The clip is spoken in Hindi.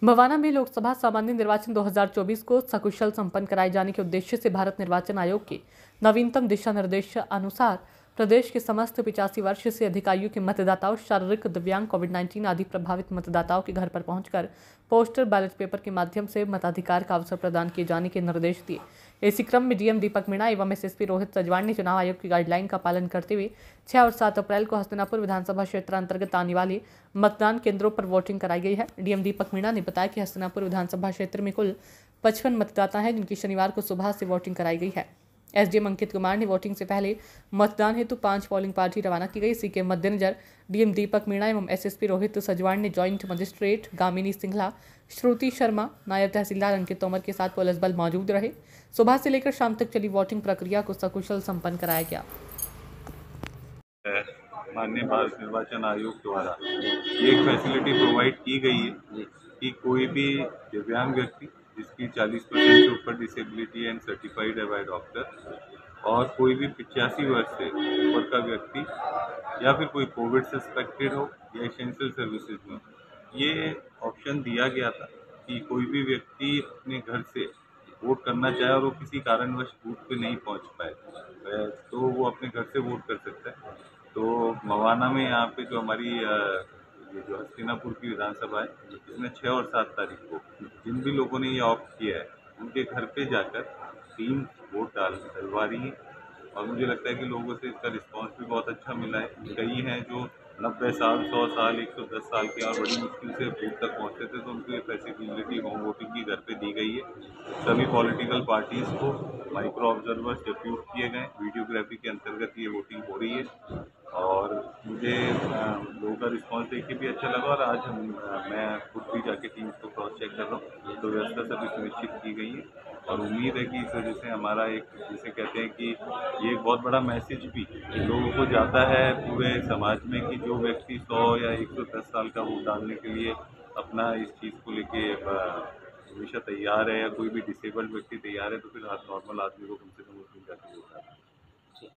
मवाना में लोकसभा सामान्य निर्वाचन 2024 को सकुशल संपन्न कराए जाने के उद्देश्य से भारत निर्वाचन आयोग के नवीनतम दिशा निर्देश अनुसार प्रदेश के समस्त 85 वर्ष से अधिक आयु के मतदाताओं, शारीरिक दिव्यांग, कोविड-19 आदि प्रभावित मतदाताओं के घर पर पहुंचकर पोस्टर बैलेट पेपर के माध्यम से मताधिकार का अवसर प्रदान किए जाने के निर्देश दिए। इसी क्रम में डीएम दीपक मीणा एवं एसएसपी रोहित सजवाण ने चुनाव आयोग की गाइडलाइन का पालन करते हुए 6 और 7 अप्रैल को हस्तिनापुर विधानसभा क्षेत्र अंतर्गत आने वाले मतदान केंद्रों पर वोटिंग कराई गई है। डीएम दीपक मीणा ने बताया कि हस्तिनापुर विधानसभा क्षेत्र में कुल 55 मतदाता हैं, जिनकी शनिवार को सुबह से वोटिंग कराई गई है। एसडीएम अंकित कुमार ने वोटिंग से पहले मतदान हेतु 5 पोलिंग पार्टी रवाना की गई। इसी के मद्देनजर डीएम दीपक मीणा एवं एसएसपी रोहित सजवाण ने ज्वाइंट मजिस्ट्रेट गामिनी सिंघला, श्रुति शर्मा, नायब तहसीलदार अंकित तोमर के साथ पुलिस बल मौजूद रहे। सुबह से लेकर शाम तक चली वोटिंग प्रक्रिया को सकुशल संपन्न कराया गया। माननीय भारत निर्वाचन आयोग द्वारा ये एक फैसिलिटी प्रोवाइड की गई है कि कोई भी दिव्यांग व्यक्ति जिसकी 40% से ऊपर डिसेबिलिटी एंड सर्टिफाइड है बाय डॉक्टर, और कोई भी 85 वर्ष से ऊपर का व्यक्ति या फिर कोई कोविड सस्पेक्टेड हो या एसेंशियल सर्विसेज में, ये ऑप्शन दिया गया था कि कोई भी व्यक्ति अपने घर से वोट करना चाहे और वो किसी कारणवश बूथ पे नहीं पहुंच पाए तो वो अपने घर से वोट कर सकता है। तो मवाना में यहाँ पे जो हमारी ये जो हस्तिनापुर की विधानसभा है, इसमें 6 और 7 तारीख को जिन भी लोगों ने ये ऑप्ट किया है उनके घर पे जाकर टीम वोट डलवा रही है, और मुझे लगता है कि लोगों से इसका रिस्पांस भी बहुत अच्छा मिला है। कई हैं जो 90 साल, 100 साल, 110 साल के और बड़ी मुश्किल से बूथ तक पहुँचते थे, तो उनको ये फैसिलिटी होम वोटिंग की घर पे दी गई है। सभी पॉलिटिकल पार्टीज़ को माइक्रो ऑब्जर्वर्स डिप्यूट किए गए, वीडियोग्राफी के अंतर्गत ये वोटिंग हो रही है। और मुझे लोगों का रिस्पांस देख के भी अच्छा लगा, और आज मैं खुद भी जाके टीम्स को क्रॉस चेक कर रहा हूँ, तो व्यवस्था सभी सुनिश्चित की गई है। और उम्मीद है कि इस वजह से हमारा एक, जिसे कहते हैं कि ये एक बहुत बड़ा मैसेज भी लोगों को जाता है पूरे समाज में कि जो व्यक्ति 100 या 110 साल का वोट डालने के लिए अपना इस चीज़ को लेके हमेशा तैयार है, या कोई भी डिसेबल्ड व्यक्ति तैयार है, तो फिर नॉर्मल आदमी को कम से कम वोट मिल जाती है।